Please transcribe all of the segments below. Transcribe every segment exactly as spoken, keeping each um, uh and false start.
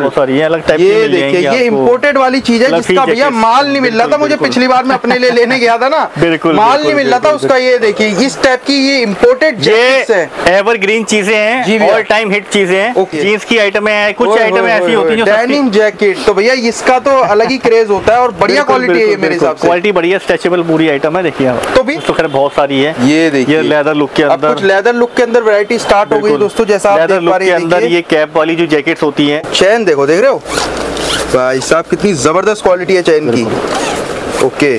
बहुत सारी है अलग टाइप की। ये देखिए ये इम्पोर्टेड वाली चीज है जिसका भैया माल नहीं मिल रहा था मुझे, पिछली बार मैं अपने लिए लेने गया था ना, बिल्कुल माल नहीं मिल रहा था उसका। ये देखिए इस टाइप की ये इम्पोर्टेड जैकेट्स है, एवरग्रीन चीजें हैं, ऑल टाइम हिट चीजें हैं, जींस की आइटमें हैं, कुछ आइटमें ऐसी होती हैं जो डेनिम जैकेट, तो भैया इसका तो अलग ही क्रेज होता है और बढ़िया क्वालिटी है मेरे हिसाब से, क्वालिटी बढ़िया, स्ट्रेचेबल पूरी आइटम है। देखिए तो भी तो खैर बहुत सारी है। ये देखिए लेदर लुक के अंदर, कुछ लेदर लुक के अंदर वैरायटी स्टार्ट हो गई दोस्तों, जैसा आप देख पा रहे हैं। अंदर ये कैप वाली जो जैकेट्स होती हैं, चैन देखो, देख रहे हो भाई साहब कितनी जबरदस्त क्वालिटी है चैन की। ओके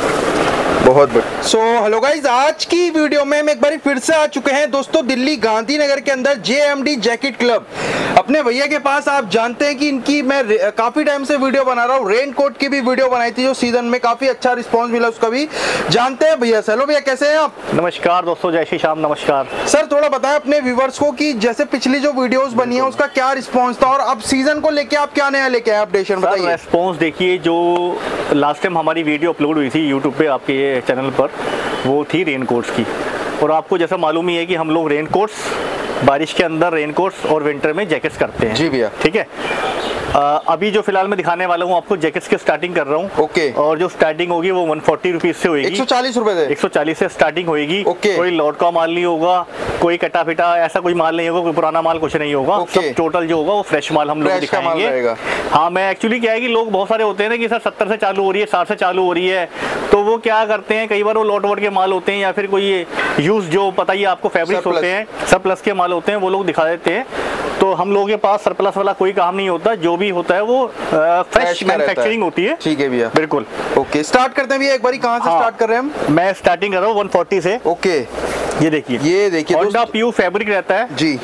बहुत बढ़िया। सो हेलो गाइज, आज की वीडियो में हम एक बार फिर से आ चुके हैं दोस्तों दिल्ली गांधीनगर के अंदर J M D jacket club. अपने भैया के पास आप जानते हैं कि इनकी मैं काफी टाइम से वीडियो बना रहा हूँ, रेन कोट की भी वीडियो बनाई थी जो सीजन में काफी अच्छा रिस्पांस मिला, उसका भी जानते हैं भैया। हेलो भैया, कैसे हैं आप? नमस्कार दोस्तों, जय श्री श्याम, नमस्कार सर। थोड़ा बताएं अपने व्यूवर्स को कि जैसे पिछली जो वीडियोस बनी है उसका क्या रिस्पांस था और अब सीजन को लेके आप क्या नया लेके आए, अपडेशन बताइए। रिस्पांस देखिए, जो लास्ट टाइम हमारी वीडियो अपलोड हुई थी यूट्यूब पे आपके चैनल पर, वो थी रेन कोट्स की, और आपको जैसा मालूम ही है कि हम लोग रेन कोट्स, बारिश के अंदर रेन कोट्स और विंटर में जैकेट्स करते हैं। जी भैया, ठीक है। आ, अभी जो फिलहाल मैं दिखाने वाला हूँ आपको जैकेट्स की स्टार्टिंग कर रहा हूँ। ओके। और जो स्टार्टिंग होगी वो वन फोर्टी रुपीज से होगी, एक सौ चालीस रुपए से, एक सौ चालीस से स्टार्टिंग होगी। ओके। कोई लॉट का माल नहीं होगा, कोई कटा फिटा ऐसा कोई माल नहीं होगा, कोई पुराना माल कुछ नहीं होगा। ओके। सब टोटल जो होगा वो फ्रेश माल हम लोग दिखाएंगे। हाँ, मैं एक्चुअली क्या है कि लोग बहुत सारे होते हैं ना कि सर सत्तर से चालू हो रही है, साठ से चालू हो रही है, तो वो क्या करते हैं, कई बार वो लॉट वॉट के माल होते हैं या फिर कोई यूज जो पता ही आपको फैब्रिक्स होते हैं, सरप्लस के माल होते हैं, वो लोग दिखा देते हैं। तो हम लोगों के पास सरप्लस वाला कोई काम नहीं होता, जो भी होता है वो फ्रेश मैन्युफैक्चरिंग होती है। ठीक है भैया, बिल्कुल। ओके, स्टार्ट करते हैं भैया एक बार, कहाँ से स्टार्ट कर रहे हैं हम? मैं स्टार्टिंग कर रहा हूँ वन फोर्टी से। ओके, ये देखिए, ये देखिए होंडा प्यू फैब्रिक रहता है जी।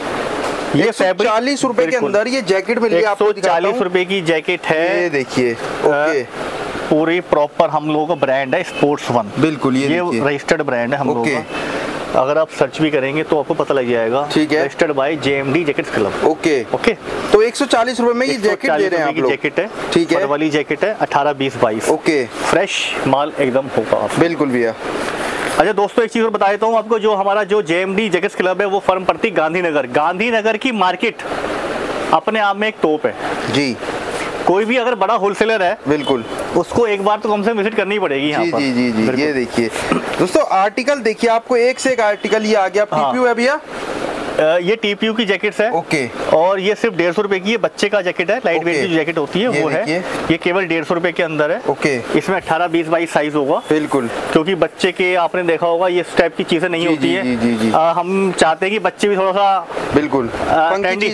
ये फैब्रिक चालीस रुपए के अंदर ये जैकेट मिल रही है आपको, चालीस रुपए की जैकेट है। ये देखिए, ओके, पूरी प्रॉपर हम लोगों का ब्रांड है स्पोर्ट्स वन। बिल्कुल, ये ये रजिस्टर्ड ब्रांड है हम लोगों का। अगर आप सर्च भी करेंगे तो आपको पता लग जाएगा। ठीक है, registered by JMD jackets club. Okay okay. तो एक सौ चालीस रुपए में ये जैकेट दे रहे हैं आप लोग। जैकेट है, ठीक है, वाली जैकेट है, अठारह बीस बाईस। ओके, फ्रेश माल एकदम होगा। बिल्कुल भैया। अच्छा दोस्तों, एक चीज और बता देता हूँ आपको, जो हमारा जो जेएमडी जैकेट्स क्लब है वो फर्म पड़ती गांधीनगर। गांधीनगर की मार्केट अपने आप में एक तोप है जी। कोई भी अगर बड़ा होलसेलर है, बिल्कुल, उसको एक बार तो कम से विजिट करनी पड़ेगी यहाँ पर। जी जी जी जी। ये देखिए दोस्तों आर्टिकल देखिए, आपको एक से एक आर्टिकल ये आ गया। टीपीयू है भैया, ये टीपीयू की जैकेट्स है। ओके। और ये सिर्फ डेढ़ सौ रुपए की है, बच्चे का जैकेट है, लाइट वेट की जैकेट होती है वो है। ये केवल डेढ़ सौ रुपए के अंदर है। ओके। इसमें अठारह बीस बाईस साइज होगा। बिल्कुल, क्योंकि बच्चे के आपने देखा होगा ये टाइप की चीजें नहीं होती है। जी, जी, जी। आ, हम चाहते हैं कि बच्चे भी थोड़ा सा बिल्कुल फंकी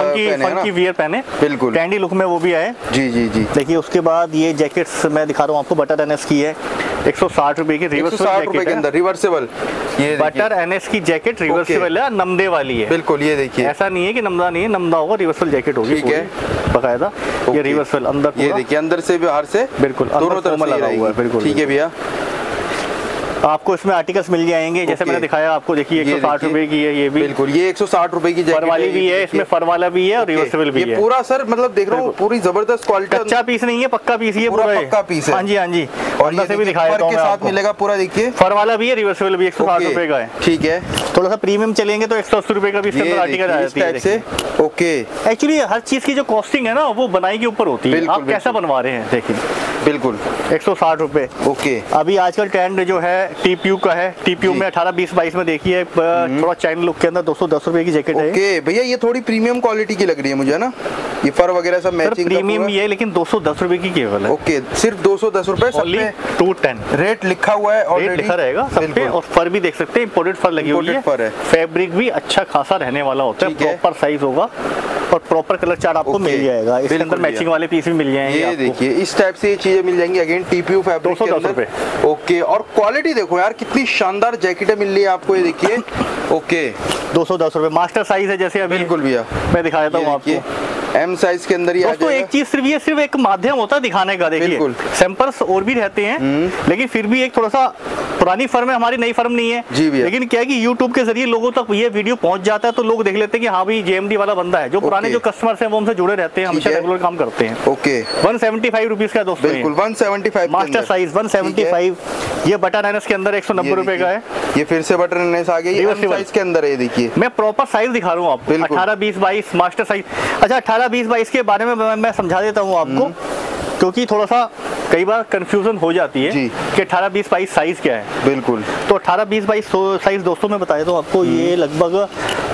फंकी वियर पहने, बिल्कुल ट्रेंडी लुक में वो भी आए। जी जी जी। देखिए उसके बाद ये जैकेट्स मैं दिखा रहा हूँ आपको, बटर एनएस की है, एक सौ साठ रुपए की रिवर्सिबल के अंदर, रिवर्सिबल। ये बटर एनएस की जैकेट रिवर्सिबल है, नमदे वाली है। बिल्कुल, ये देखिए, ऐसा नहीं है कि नमदा नहीं है, नमदा होगा, रिवर्सल जैकेट होगी। ठीक है, बकायदा ये रिवर्सल अंदर, ये देखिए अंदर से बाहर से, बिल्कुल दोनों तरफ लगा हुआ है। बिल्कुल, ठीक है भैया। आपको इसमें आर्टिकल्स मिल जाएंगे, जैसे मैंने दिखाया आपको। देखिए एक सौ साठ रुपए की है ये भी, बिल्कुल, ये एक सौ साठ रुपए की फर वाली भी है, इसमें फर वाला भी है और रिवर्सिबल भी है। पूरा सर मतलब देख रहा हूँ पूरी जबरदस्त क्वालिटी, कच्चा पीस नहीं है, पक्का पीस है, पूरा पक्का पीस है। हाँ जी हाँ जी। और अंदर से भी दिखाया के साथ मिलेगा पूरा, देखिए फर वाला भी है, रिवर्सिबल भी, एक सौ साठ रुपए का है। ठीक है, थोड़ा सा प्रीमियम चलेंगे तो एक सौ अस्सी रुपए का भी इसके अंदर आर्टिकल आ जाती है। ओके, एक्चुअली हर चीज की जो कॉस्टिंग है ना वो बनाई के ऊपर होती है, आप कैसा बनवा रहे हैं। देखिए बिल्कुल, एक सौ साठ रुपए। ओके। अभी आजकल ट्रेंड जो है टीपीयू का है, टीपीयू में अठारह बीस बाईस में देखिए थोड़ा चैन लुक के अंदर दो सौ दस रुपए की जैकेट है। ओके भैया, ये थोड़ी प्रीमियम क्वालिटी की लग रही है मुझे ना, ये फर वगैरह सब मैचिंग प्रीमियम ही है, लेकिन दो सौ दस रुपए की केवल है। ओके, सिर्फ दो सौ दस रुपए, टू टेन रेट लिखा हुआ है, ऑलरेडी लिखा रहेगा सब पे। और फर भी देख सकते हैं, इंपोर्टेड फर लगी हुई है, फैब्रिक भी अच्छा खासा रहने वाला होता है, प्रॉपर साइज होगा और प्रॉपर कलर चार्ट आपको मिल जाएगा। इसके अंदर मैचिंग वाले पीस भी मिल जाएंगे। ये देखिए इस टाइप से ये चीजें मिल जाएंगी, अगेन टीपीयू फैब्रिक के अंदर। ओके, और क्वालिटी देखो यार कितनी शानदार जैकेटें मिल रही है आपको, ये देखिए। ओके, दो सौ दस रुपए मास्टर साइज है, जैसे अभी बिल्कुल भैया मैं दिखाया था आपको, एम साइज के अंदर ही आ जाएगा। एक चीज सिर्फ ये सिर्फ एक माध्यम होता है दिखाने का। देखिए सैंपल्स और भी रहते हैं, लेकिन फिर भी एक थोड़ा सा पुरानी फर्म है, हमारी नई फर्म नहीं है जी भैया। लेकिन क्या है कि यूट्यूब के जरिए लोगों तक ये वीडियो पहुंच जाता है, तो लोग देख लेते हैं कि हाँ भाई जेएमडी वाला बंदा है। जो पुराने जो कस्टमर्स हैं वो हमसे जुड़े रहते हैं, हमेशा रेगुलर काम करते हैं। Okay, one seventy five rupees का दोस्तों, बिल्कुल one seventy five master size one seventy five. ये बटन एनएस के अंदर एक सौ नब्बे रुपए का है। ये फिर से बटरनेस आ गई, एम साइज के अंदर है। देखिए मैं प्रॉपर साइज दिखा रहा हूँ आपको, अठारह बीस बाईस मास्टर साइज। अच्छा अठारह बीस बाईस के बारे में मैं, मैं समझा देता हूँ आपको, क्योंकि थोड़ा सा कई बार कंफ्यूजन हो जाती है कि अठारह बीस बाईस साइज क्या है। बिल्कुल। तो अठारह बीस बाईस साइज दोस्तों मैं बताया तो आपको, ये लगभग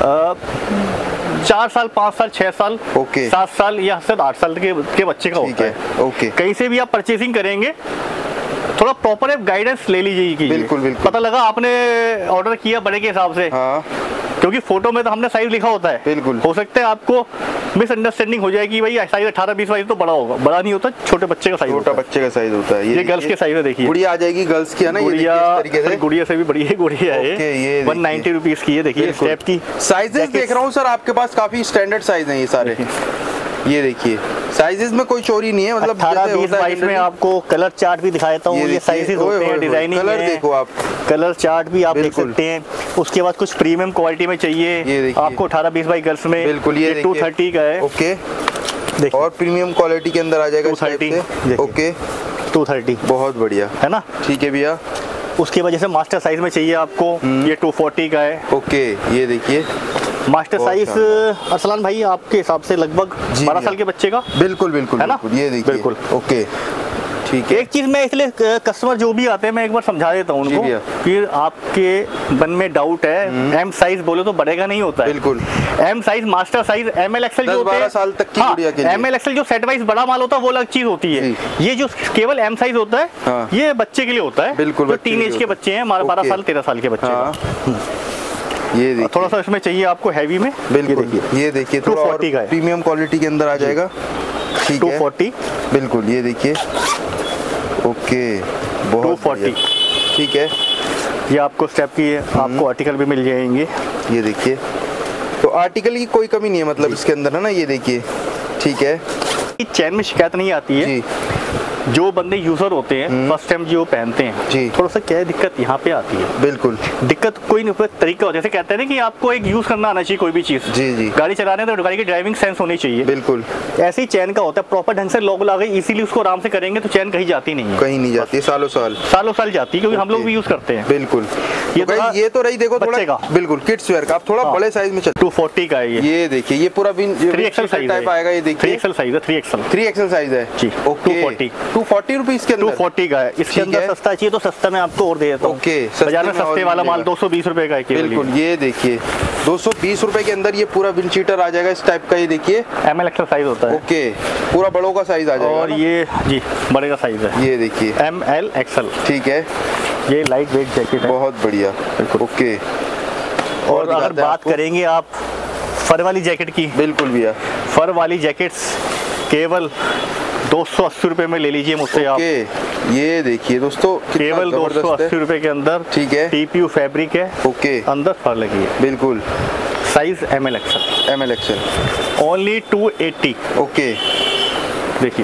चार साल पाँच साल छह साल ओके सात साल या सिर्फ आठ साल के, के बच्चे का होता है, है। ओके। कहीं से भी आप परचेसिंग करेंगे थोड़ा प्रॉपर गाइडेंस ले लीजिए। बिल्कुल बिल्कुल। पता लगा आपने ऑर्डर किया बड़े के हिसाब से, हाँ। क्योंकि फोटो में तो हमने साइज लिखा होता है। बिल्कुल। हो सकता है आपको मिसअंडरस्टैंडिंग हो जाएगी, भाई साइज अठारह बीस बाईस तो बड़ा होगा, बड़ा नहीं होता, छोटे बच्चे का साइज, छोटा बच्चे का साइज होता है। ये, ये गर्ल्स के साइज है। देखिए गुड़िया आ जाएगी गर्ल्स की है ना, गुड़िया से गुड़िया से भी बड़ी है गुड़िया है, ये वन नाइनटी रुपीज की है। देखिए स्टेप की साइजेस देख रहा हूँ सर आपके पास काफी स्टैंडर्ड साइज है ये सारे। ये देखिए साइजेस में कोई चोरी नहीं है, मतलब अठारह बीस बाईस में आपको कलर चार्ट भी दिखाता हूँ, ये साइजेस होते हैं, डिजाइनिंग कलर देखो आप, कलर चार्ट भी आप देख सकते हैं। उसके बाद कुछ प्रीमियम क्वालिटी में चाहिए आपको अठारह बीस बाई गर्ल्स में, बिल्कुल ये टू थर्टी का है। ओके, और प्रीमियम क्वालिटी के अंदर आ जाएगा two thirty. Okay two thirty बहुत बढ़िया है ना। ठीक है भैया। उसके वजह से मास्टर साइज में चाहिए आपको, ये टू फोर्टी का है। ओके ये देखिए मास्टर साइज अरसलान भाई आपके हिसाब से लगभग बारह साल के बच्चे का। बिल्कुल बिल्कुल है ना, ये देखिए बिल्कुल। ओके ठीक है। एक चीज मैं इसलिए कस्टमर जो भी आते हैं मैं एक बार समझा देता हूँ उनको, फिर आपके मन में डाउट है एम साइज बोले तो बढ़ेगा नहीं होता है। बिल्कुल। M size master size M L XL जो होते हैं साल तक की गुड़िया के लिए, एम एल एक्सएल जो सेट वाइज बड़ा माल होता है वो अलग चीज होती है। ये जो केवल एम साइज होता है हाँ। ये बच्चे के लिए होता है, बिल्कुल। जो टीन एज के बच्चे हैं, हमारे बारह साल तेरह साल के बच्चे हाँ। ये देखिए थोड़ा सा इसमें चाहिए आपको हैवी में। बिल्कुल ये देखिए थोड़ा और प्रीमियम क्वालिटी के अंदर आ जाएगा। ठीक है, टू फोर्टी बिल्कुल ये देखिए। ओके बहुत टू फोर्टी ठीक है। ये आपको स्टेप की आपको आर्टिकल भी मिल जाएंगे। ये देखिए तो आर्टिकल की कोई कमी नहीं है मतलब इसके अंदर है ना। ये देखिए ठीक है। चैन में शिकायत नहीं आती है। जो बंदे यूजर होते हैं फर्स्ट टाइम जो पहनते हैं जी, थोड़ा सा क्या दिक्कत यहाँ पे आती है। बिल्कुल दिक्कत कोई नहीं, तरीका हो, जैसे कहते हैं ना कि आपको एक यूज करना आना चाहिए कोई भी चीज। जी जी गाड़ी चलाने तो गाड़ी की ड्राइविंग सेंस होनी चाहिए। बिल्कुल ऐसे ही चैन का होता है, प्रॉपर ढंग से लॉक लगा इसीलिए उसको आराम से करेंगे तो चैन कहीं जाती नहीं है, कहीं नहीं जाती, सालों साल सालों साल जाती है, क्योंकि हम लोग भी यूज करते हैं। बिल्कुल। ये तो ये तो रही देखो थोड़ा बिल्कुल किड्स वेयर का, आप थोड़ा बड़े साइज में टू फोर्टी का है ये। ये देखिए ये पूरा थ्री एक्सएल साइज टाइप आएगा। ये देखिए थ्री एक्सएल साइज है, three XL three XL size है जी। Okay two forty two forty rupees के टू फोर्टी का है। इसके अंदर सस्ता चाहिए तो सस्ता में आपको और दे देता हूं। ओके बाजार में सस्ते वाला माल दो सौ बीस रुपए का है। बिल्कुल ये देखिए दो सौ बीस रुपए के अंदर ये पूरा विंड शीटर आ जाएगा इस टाइप का। ये देखिए एम एल एक्सएल साइज होता है। ओके पूरा बड़ों का साइज आ जाएगा। और ये जी बड़े का साइज है। ये देखिए एम एल एक्सएल ठीक है। ये लाइट वेट जैकेट है, बहुत बढ़िया। ओके और अगर बात करेंगे आप फर वाली जैकेट की, बिल्कुल भैया फर वाली जैकेट्स केवल दो सौ अस्सी रुपए में ले लीजिए मुझसे आप। ये देखिए दोस्तों केवल दो सौ अस्सी रुपए के अंदर ठीक है। टीपीयू फैब्रिक है। ओके अंदर फर लगी है। बिल्कुल size M L XL M L XL only two eighty. Okay देखिए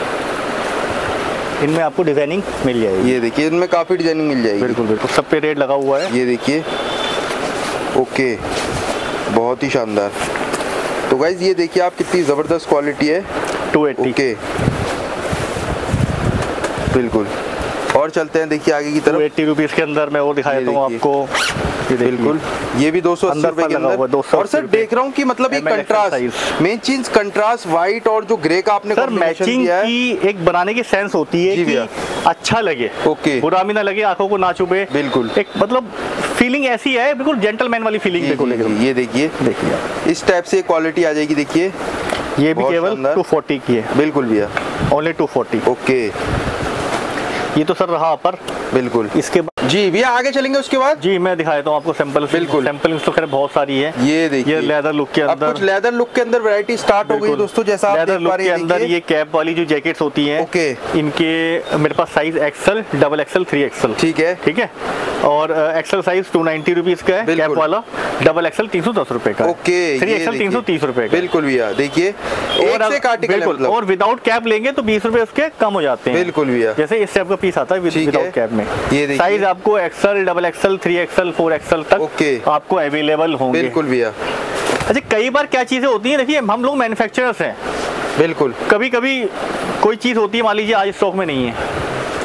इनमें आपको डिजाइनिंग मिल जाएगी। ये देखिए इनमें काफी डिजाइनिंग मिल जाएगी। बिल्कुल बिल्कुल सब पे रेट लगा हुआ है। ये देखिए ओके बहुत ही शानदार। तो गाइज ये देखिए आप कितनी जबरदस्त क्वालिटी है। टू एट्टी ओके बिल्कुल। और चलते हैं देखिए आगे की तरफ। एट्टी रुपीस के अंदर मैं वो दिखा देता हूँ आपको। बिल्कुल ये भी दो सौ अस्सी रुपए के अंदर। और सर देख रहा हूँ कि मतलब एक कंट्रास्ट, मेन चीज कंट्रास्ट व्हाइट और जो ग्रे का आपने मैचिंग की एक बनाने की सेंस होती है कि अच्छा लगे, ओके बुरा भी ना लगे, आंखों को ना चुभे। बिल्कुल एक मतलब फीलिंग ऐसी है, बिल्कुल जेंटलमैन वाली फीलिंग। देखो ये देखिए देखिए इस टाइप से क्वालिटी आ जाएगी। देखिए ये भी केवल टू फोर्टी की है। बिल्कुल भैया ओनली टू फोर्टी। ओके ये तो सर रहा अपर। बिल्कुल इसके बाद जी भैया आगे चलेंगे उसके बाद। जी मैं दिखा देता हूँ आपको सैंपल। बिल्कुल सैंपल तो खैर बहुत सारी है। ये देखिए ये लेदर लुक के अंदर, कुछ लेदर लुक के अंदर वैरायटी स्टार्ट हो गई दोस्तों। जैसा आप लेदर लुक के अंदर ये कैप वाली जो जैकेट्स होती हैं, ओके इनके मेरे पास size XL, double XL, three XL. ठीक है ठीक है। और XL size two ninety rupees का है कैप वाला, डबल एक्सएल तीन सौ दस रुपए का। ओके थ्री एक्सएल तीन सौ तीस रुपए का। बिल्कुल भैया देखिए बिल्कुल। और विदाउट कैप लेंगे तो बीस रुपए उसके कम हो जाते हैं। बिल्कुल भैया जैसे इस टाइप का पीस आता है विदाउट कैप में। ये साइज आपको XL, double XL, three XL, four XL तक ओके आपको अवेलेबल होंगे। बिल्कुल भैया। अच्छा कई बार क्या चीजें होती हैं, देखिए हम लोग मैन्युफैक्चरर्स हैं। बिल्कुल कभी कभी कोई चीज होती है मान लीजिए आज स्टॉक में नहीं है,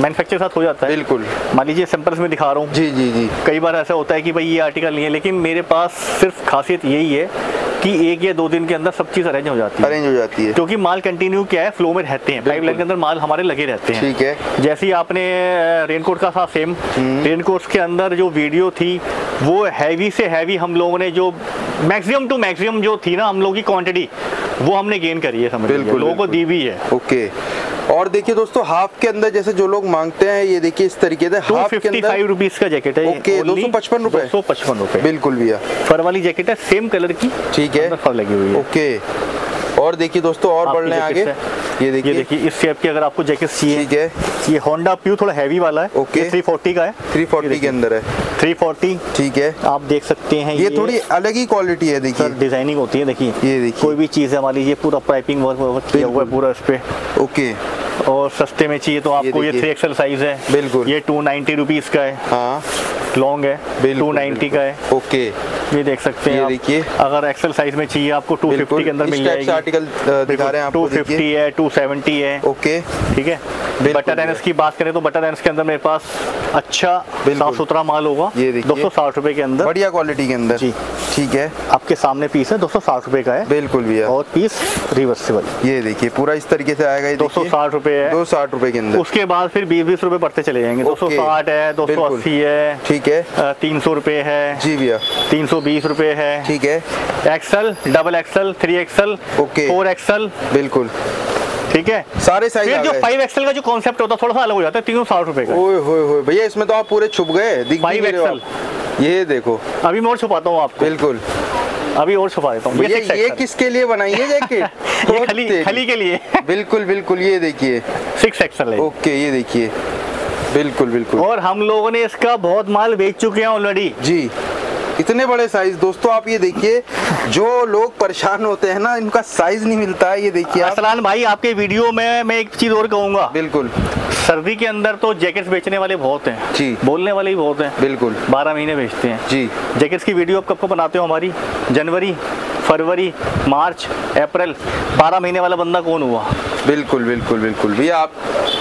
मैन्युफैक्चर के साथ हो जाता है। बिल्कुल। मान लीजिए सैंपल्स में दिखा रहा हूँ। जी जी जी। कई बार ऐसा होता है कि भाई ये आर्टिकल नहीं है, लेकिन मेरे पास सिर्फ खासियत यही है कि एक या दो दिन के अंदर सब चीज़ अरेंज हो जाती है। अरेंज हो जाती है क्योंकि माल कंटिन्यू क्या है, फ्लो में रहते हैं, पाइपलाइन के अंदर माल हमारे लगे रहते हैं। ठीक है। जैसे ही आपने रेनकोट का था सेम, रेनकोट के अंदर जो वीडियो थी वो हैवी से हैवी हम लोगों ने जो मैक्सिमम टू मैक्सिमम जो थी ना हम लोगों की क्वांटिटी वो हमने गेन करी है, समझ लीजिए लोगों को दी भी है। ओके। और देखिए दोस्तों हाफ के अंदर जैसे जो लोग मांगते हैं ये देखिए इस तरीके से हाफ के अंदर फाइव रुपीज का जैकेट है। ओके, दो सौ पचपन रुपए। दो सौ पचपन रुपए बिल्कुल भैया। फर वाली जैकेट है, सेम कलर की। ठीक है, फर लगी हुई है। ओके। और देखिए दोस्तों और बढ़ रहे हैं आगे, ये देखिए, ये देखिए इस शेप की अगर आपको जैकेट चाहिए। ठीक है। ये होंडा प्यू थोड़ा हैवी वाला है। ओके। थ्री फोर्टी का है। थ्री फोर्टी के अंदर है। Three forty. ठीक है, आप देख सकते हैं ये, ये थोड़ी अलग ही क्वालिटी है। देखिए सर डिजाइनिंग होती है, देखिए ये देखिए कोई भी चीज़ है मान लीजिए पूरा पाइपिंग वर्क किया हुआ है पूरा इस पे। ओके। और सस्ते में चाहिए तो आपको ये थ्री एक्सएल साइज है। बिल्कुल। ये टू नाइन्टी रुपीज का है। हाँ, लॉन्ग है, टू नाइन्टी का है। ओके, ये देख सकते हैं। देखिए अगर एक्सेल साइज में चाहिए आपको टू फिफ्टी के अंदर मिल जाएगी। आर्टिकल दिखा रहे हैं आपको, टू फिफ्टी है, टू सेवेंटी है। ओके, ठीक है। बटर एनएस की बात करें तो बटर एनएस के अंदर मेरे पास अच्छा साफ सुथरा माल होगा। ये देखिए दो सौ साठ रुपए के अंदर, बढ़िया क्वालिटी के अंदर। जी ठीक है, आपके सामने पीस है, दो सौ साठ रुपए का है। बिल्कुल भैया। और पीस रिवर्सिबल, ये देखिए पूरा इस तरीके से आएगा। दो सौ साठ रुपए है, दो सौ साठ रुपए के अंदर। उसके बाद फिर बीस बीस रुपए बढ़ते चले जाएंगे। दो सौ साठ है, दो सौ अस्सी है। ठीक है, तीन सौ रुपए है। जी भैया। तीन सौ बीस रुपए है। ठीक है। XL, double XL, three XL, okay, four XL. बिल्कुल ठीक है, सारे साइज। फिर जो फाइव एक्सल का जो कॉन्सेप्ट होता है थोड़ा सा अलग हो जाता है। तीन सौ साठ रुपए का। ओए होए होए भैया, इसमें तो आप पूरे छुप गए। फाइव एक्सल, ये देखो अभी मैं और छुपाता हूँ आपको। बिल्कुल, अभी और छुपा देता हूँ। ये, ये किसके लिए बनाई है जैकेट? ये खली खली के लिए। बिल्कुल बिल्कुल, ये देखिए सिक्स एक्सल है। ओके, ये देखिए बिल्कुल बिल्कुल। और हम लोगों ने इसका बहुत माल बेच चुके हैं ऑलरेडी। जी, इतने बड़े साइज। दोस्तों आप ये देखिए, जो लोग परेशान होते हैं ना, इनका साइज नहीं मिलता है। ये देखिए असलान भाई, आपके वीडियो में मैं एक चीज और कहूंगा। बिल्कुल, सर्दी के अंदर तो जैकेट्स बेचने वाले बहुत हैं जी, बोलने वाले भी बहुत हैं। बिल्कुल, बारह महीने बेचते हैं जी। जैकेट्स की वीडियो आप कब कब बनाते हो हमारी? जनवरी, फरवरी, मार्च, अप्रैल, बारह महीने वाला बंदा कौन हुआ? बिल्कुल बिल्कुल बिल्कुल भैया, आप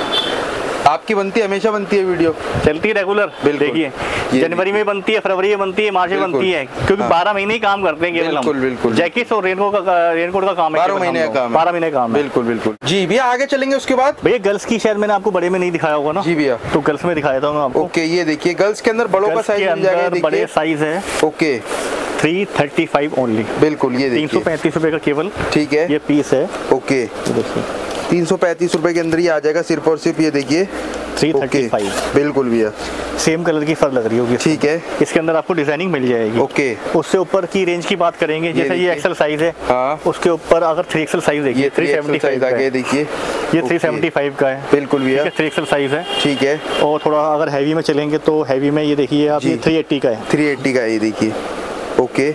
आपकी बनती है, हमेशा बनती है वीडियो, चलती है रेगुलर। देखिए जनवरी में बनती है, फरवरी में बनती है, मार्च में बनती है, क्योंकि बारह महीने ही काम करते हैं केवल हम। बिल्कुल, जैकेट्स और रेनकोट का रेनकोट का काम है, बारह महीने का काम, बारह महीने का काम है। बिल्कुल बिल्कुल जी भैया। आगे चलेंगे उसके बाद। भैया गर्ल्स की शायद मैंने आपको बड़े में नहीं दिखाया होगा ना? जी भैया, तो गर्ल्स में दिखाया था मैं आपको। ओके, ये देखिए गर्ल्स के अंदर बड़ों का साइज मिल जाएगा। बड़े साइज है। Okay, three thirty five only. बिल्कुल, ये तीन सौ पैंतीस रुपए का केवल। ठीक है, ये पीस है। ओके, तीन सौ पैंतीस रुपए के अंदर ही आ जाएगा सिर्फ और सिर्फ। ये देखिए थ्री थर्टी फाइव। बिल्कुल भैया, सेम कलर की फर लग रही होगी। ठीक है, इसके अंदर आपको डिजाइनिंग मिल जाएगी। ओके, उससे ऊपर की रेंज की बात करेंगे, जैसे ये एक्सेल साइज है। हाँ, उसके ऊपर अगर थ्री एक्सेल साइज देखिए, थ्री सेवेंटी फाइव का है। देखिए ये थ्री सेवेंटी फाइव का है। बिल्कुल भैया, थ्री एक्सेल साइज है। ठीक है। और थोड़ा अगर हैवी में चलेंगे तो हैवी में ये देखिए आप, ये थ्री एट्टी का है। थ्री एट्टी का है, ये देखिए। ओके,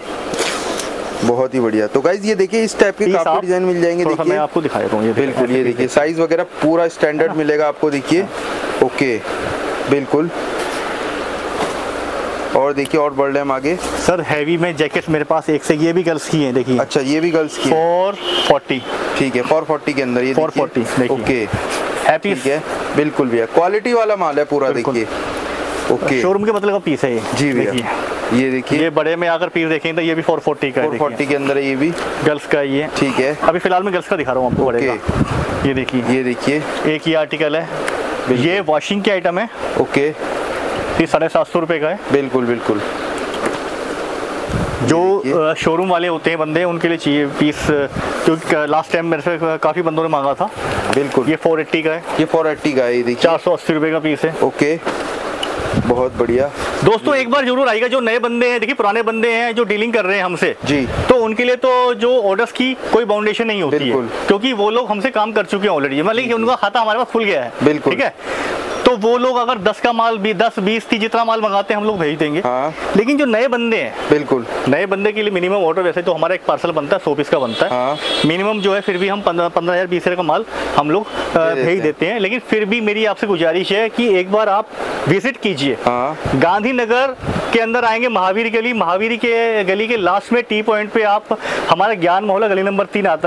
बहुत ही बढ़िया। तो गाइज ये देखिए इस टाइप के काफी डिजाइन मिल जाएंगे। देखिए मैं आपको दिखा रहा हूँ। ये बिल्कुल, ये देखिए साइज वगैरह पूरा स्टैंडर्ड मिलेगा आपको। देखिए ओके, बिल्कुल। और देखिए और बढ़ रहे हैं आगे। सर हैवी में जैकेट मेरे पास एक से, ये भी गर्ल्स की है। देखिए, अच्छा, ये भी गर्ल्स की है। Four forty. ठीक है, फोर फोर्टी के अंदर ये फोर फोर्टी। ओके, हैप्पी है। बिल्कुल भैया, क्वालिटी वाला माल है पूरा। देखिए ओके, शोरूम के मतलब का पीस है ये। जी भैया, ये देखिए। ये बड़े में अगर पीस देखेंगे तो ये भी फोर फोर्टी का है। फोर फोर्टी के अंदर है, ये भी गर्ल्स का ये। ठीक है, अभी फिलहाल मैं गर्ल्स का दिखा रहा हूँ आपको। बड़े का ये देखिए, ये देखिए एक ही आर्टिकल है। ये वॉशिंग के आइटम है। ओके, ये साढ़े सात सौ रुपए का है। बिल्कुल बिल्कुल। जो शोरूम वाले होते हैं बंदे, उनके लिए चाहिए पीस, क्योंकि लास्ट टाइम मेरे से काफी बंदों ने मांगा था। बिल्कुल, ये फोर एट्टी का है। ये फोर एट्टी का है, ये देखिए चार सौ अस्सी रुपए का पीस है। ओके, बहुत बढ़िया। दोस्तों एक बार जरूर आएगा, जो नए बंदे हैं, देखिए पुराने बंदे हैं जो डीलिंग कर रहे हैं हमसे जी, तो उनके लिए तो जो ऑर्डर्स की कोई बाउंडेशन नहीं होती है, क्योंकि वो लोग हमसे काम कर चुके हैं ऑलरेडी। मतलब कि उनका खाता हमारे पास खुल गया है। बिल्कुल, ठीक है। तो वो लोग अगर दस का माल भी दस बीस तीस जितना माल मंगाते हैं हम लोग भेज देंगे। हाँ। लेकिन जो नए बंदे हैं, बिल्कुल नए बंदे के लिए मिनिमम ऑर्डर, वैसे तो हमारा एक पार्सल बनता है सौ पीस का बनता है। हाँ। मिनिमम जो है फिर भी हम पंद्रह पंद्रह हजार बीस हजार का माल हम लोग भेज देते हैं। लेकिन फिर भी मेरी आपसे गुजारिश है कि एक बार आप विजिट कीजिए। हाँ। गांधीनगर के अंदर आएंगे, महावीर गली, महावीर के गली के लास्ट में टी पॉइंट पे आप, हमारा ज्ञान मोहल्ला गली नंबर तीन आता है,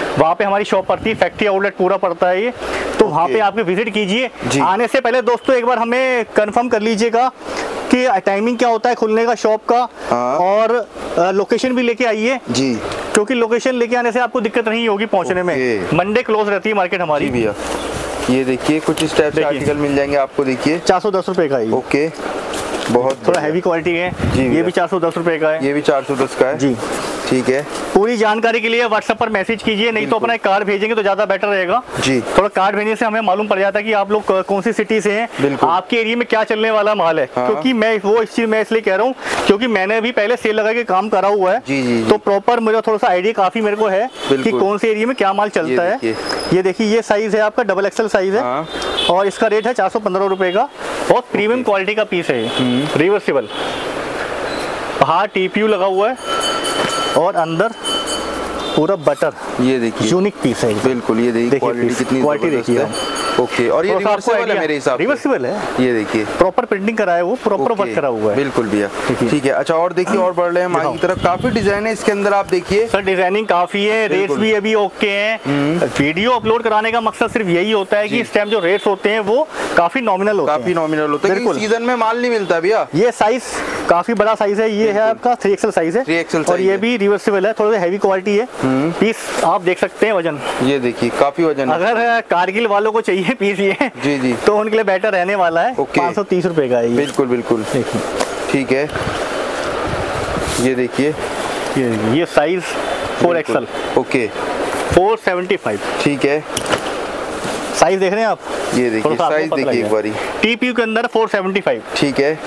वहाँ पे हमारी शॉप पड़ती है, फैक्ट्री आउटलेट पूरा पड़ता है ये, तो वहाँ पे आपके विजिट कीजिए। आने से पहले दोस्तों एक बार हमें कंफर्म कर लीजिएगा कि टाइमिंग क्या होता है खुलने का शॉप का, और लोकेशन भी लेके आइए जी, क्योंकि लोकेशन लेके आने से आपको दिक्कत नहीं होगी पहुँचने में। मंडे क्लोज रहती है मार्केट हमारी। भैया ये देखिए कुछ इस टाइप से आर्टिकल मिल जाएंगे आपको, देखिए चार सौ दस रुपए का है। ओके, बहुत थोड़ा हैवी क्वालिटी है जी, ये भी चार सौ दस रुपए का है, ये भी चार सौ दस का है जी। ठीक है, पूरी जानकारी के लिए व्हाट्सएप पर मैसेज कीजिए, नहीं तो अपना एक कार्ड भेजेंगे तो ज्यादा बेटर रहेगा जी। थोड़ा कार्ड भेजने से हमें मालूम पड़ जाता है कि आप लोग कौन सी सिटी से हैं, आपके एरिया में क्या चलने वाला माल है। हाँ। क्योंकि मैं वो इस चीज मैं इसलिए कह रहा हूँ क्योंकि मैंने भी पहले सेल लगा के काम करा हुआ है जी, जी, तो प्रॉपर मुझे थोड़ा सा आइडिया काफी मेरे को है कि कौन से एरिया में क्या माल चलता है। ये देखिए ये साइज है आपका, डबल एक्सएल साइज है और इसका रेट है चार सौ पंद्रह रुपए का। बहुत प्रीमियम क्वालिटी का पीस है, रिवर्सिबल, बाहर टीपीयू लगा हुआ है और अंदर पूरा बटर। ये देखिए यूनिक पीस है बिल्कुल, ये देखिए क्वालिटी कितनी क्वालिटी देखिए। ओके, और ये रिवर्सिबल है मेरे हिसाब से, रिवर्सिबल है, ये देखिए प्रॉपर प्रिंटिंग करा है, वो प्रॉपर वर्क करा हुआ है बिल्कुल भैया। ठीक है, अच्छा और देखिए और बढ़ रहे हैं आगे की तरफ, काफी डिजाइन है इसके अंदर, आप देखिए सर डिजाइनिंग काफी है, रेट्स भी अभी ओके हैं। वीडियो अपलोड कराने का मकसद सिर्फ यही होता है कि इस टाइम जो रेट्स होते हैं वो काफी नॉमिनल होते हैं, काफी नॉमिनल होते हैं, सीजन में माल नहीं मिलता भैया। ये साइज काफी बड़ा साइज है, ये है आपका थ्री एक्सएल साइज है, थ्री एक्सएल और ये भी रिवर्सिबल है, थोड़ा सा हैवी क्वालिटी है पीस, आप देख सकते हैं वजन, ये देखिए काफी वजन। अगर कारगिल वालों को चाहिए पीस ये जी जी तो उनके लिए बेटर रहने वाला है। पाँच सौ तीस रुपए का है, बिल्कुल बिल्कुल ठीक है। ये देखिए ये ये size four XL, okay four seventy five, ठीक है। साइज देख रहे हैं आप, ये देखिए साइज देखिए एक बारी, टीपीयू के अंदर फोर सेवेंटी फाइव, ठीक है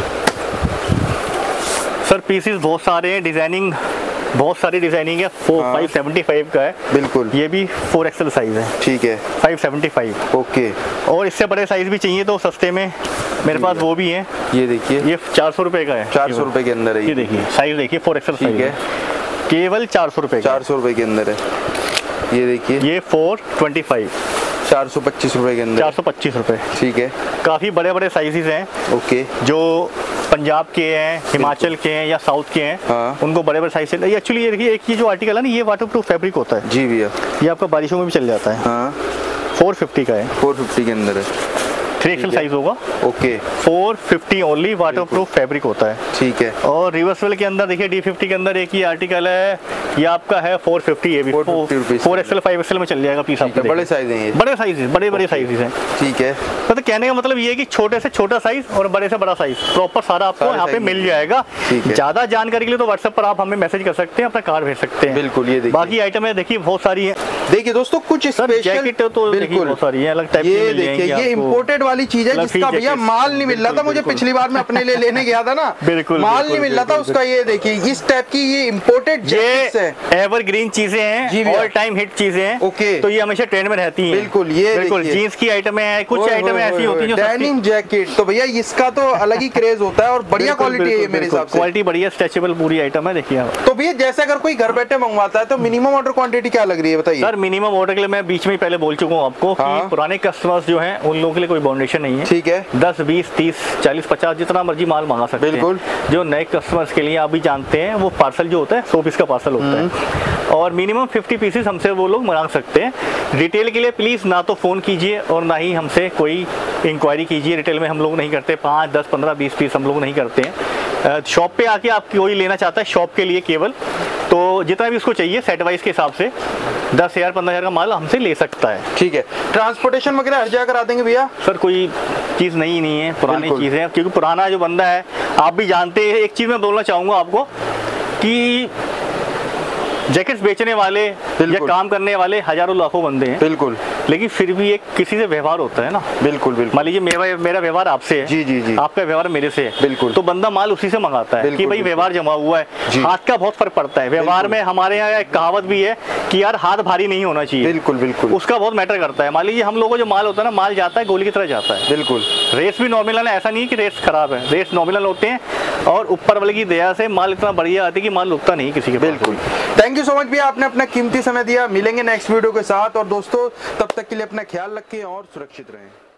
सर। पीसेस बहुत सारे हैं, डिजाइनिंग बहुत सारी डिजाइनिंग है, फोर फाइव सेवेंटी फाइव का है बिल्कुल, ये भी फोर एक्सएल साइज है, ठीक है, फाइव सेवेंटी फाइव, ओके। और इससे बड़े साइज भी चाहिए तो सस्ते में मेरे पास वो भी है, ये देखिए ये चार सौ रुपए का है, चार सौ रुपए के अंदर है, ये देखिए साइज देखिए फोर एक्सएल साइज है, केवल चार सौ रुपए, चार सौ रुपए के अंदर है। ये देखिए ये फोर ट्वेंटी फाइव, चार सौ पच्चीस रुपए के अंदर, चार सौ पच्चीस रुपए, ठीक है। काफी बड़े बड़े साइजेस हैं, ओके, जो पंजाब के हैं, हिमाचल के हैं या साउथ के हैं, हाँ। उनको बड़े बड़े साइज से। एक्चुअली ये देखिए एक ये जो आर्टिकल है ना, ये वाटरप्रूफ फैब्रिक होता है जी भैया, ये आपका बारिशों में भी चल जाता है, हाँ। फोर फिफ्टी का है, फोर फिफ्टी के अंदर है, थ्री एक्सएल साइज होगा, okay, four fifty only, waterproof fabric होता है, ठीक है। और रिवर्सिबल के अंदर देखिए डी फिफ्टी के अंदर एक ही आर्टिकल है, ये आपका है फोर फिफ्टी, ये भी फोर एक्सएल फाइव एक्सएल में चल जाएगा पीस आपका, बड़े साइज हैं, बड़े साइज बड़े बड़े साइज हैं, ठीक है। तो कहने का मतलब ये है कि छोटे से छोटा साइज और बड़े से बड़ा साइज प्रॉपर सारा आपको यहाँ पे मिल जाएगा। ज्यादा जानकारी के लिए तो व्हाट्सएप पर आप हमें मैसेज कर सकते हैं, अपना कार्ड भेज सकते हैं, बिल्कुल। ये देखिए बाकी आइटम है देखिए बहुत सारी है, देखिए दोस्तों कुछ जैकेट तो बिल्कुल बहुत सारी है, अलग टाइप की, ये देखिए ये इंपोर्टेड वाली चीज है जिसका भैया माल नहीं मिल रहा था, मुझे पिछली बार मैं अपने लिए लेने गया था ना, बिल्कुल माल नहीं मिल रहा था उसका। ये देखिए इस टाइप की ये इंपोर्टेड जैकेट्स है, एवरग्रीन चीजें हैं, ऑल टाइम हिट चीजें हैं, ओके, तो ये हमेशा ट्रेंड में रहती हैं, बिल्कुल। ये बिल्कुल जींस की आइटमें हैं, कुछ आइटमें ऐसी होती हैं जो डेनिम जैकेट, तो भैया इसका तो अलग ही क्रेज होता है और बढ़िया क्वालिटी है मेरे हिसाब से, क्वालिटी बढ़िया, स्ट्रेचेबल पूरी आइटम है। देखिए तो भैया जैसे अगर कोई घर बैठे मंगवाता है तो मिनिमम ऑर्डर क्वांटिटी क्या लग रही है बताइए? सर मिनिमम ऑर्डर के लिए मैं बीच में पहले बोल चुका हूँ आपको कि पुराने कस्टमर्स जो हैं उन लोगों के लिए कोई बाउंडेशन नहीं है, ठीक है। दस बीस तीस चालीस पचास जितना मर्जी माल मंगा सकते हैं, बिल्कुल। जो नए कस्टमर्स के लिए आप भी जानते हैं वो पार्सल जो होता है सौ पीस का पार्सल होता है और मिनिमम फिफ्टी पीसेस हमसे वो लोग मंगा सकते हैं। रिटेल के लिए प्लीज ना तो फोन कीजिए और ना ही हमसे कोई इंक्वायरी कीजिए, रिटेल में हम लोग नहीं करते, पाँच दस पंद्रह बीस पीस हम लोग नहीं करते हैं। शॉप पे आके आप कोई लेना चाहता है शॉप के लिए केवल, तो जितना भी उसको चाहिए सेट वाइज के हिसाब से दस हजार पंद्रह हजार का माल हमसे ले सकता है, ठीक है। ट्रांसपोर्टेशन वगैरह हर जगह करा देंगे भैया? सर कोई चीज़ नई नहीं है, पुरानी चीज़ है, क्योंकि पुराना जो बंदा है आप भी जानते हैं। एक चीज़ मैं बोलना चाहूँगा आपको कि जैकेट्स बेचने वाले या काम करने वाले हजारों लाखों बंदे हैं, बिल्कुल, लेकिन फिर भी एक किसी से व्यवहार होता है ना, बिल्कुल बिल्कुल। मान लीजिए मेरा मेरा व्यवहार आपसे है, जी जी जी, आपका व्यवहार मेरे से है, बिल्कुल, तो बंदा माल उसी से मंगाता है कि भाई व्यवहार जमा हुआ है, हाथ का बहुत फर्क पड़ता है व्यवहार में। हमारे यहाँ एक कहावत भी है कि यार हाथ भारी नहीं होना चाहिए, बिल्कुल बिल्कुल, उसका बहुत मैटर करता है। मान लीजिए हम लोगों को जो माल होता है ना, माल जाता है गोली की तरह जाता है, बिल्कुल। रेस भी नॉमिनल है, ऐसा नहीं कि रेस खराब है, रेस नॉमिनल होते हैं और ऊपर वाले की दया से माल इतना बढ़िया आता है कि माल रुकता नहीं किसी के, बिल्कुल। थैंक यू सो मच भैया, आपने अपना कीमती समय दिया। मिलेंगे नेक्स्ट वीडियो के साथ, और दोस्तों तब तक के लिए अपना ख्याल रखें और सुरक्षित रहें।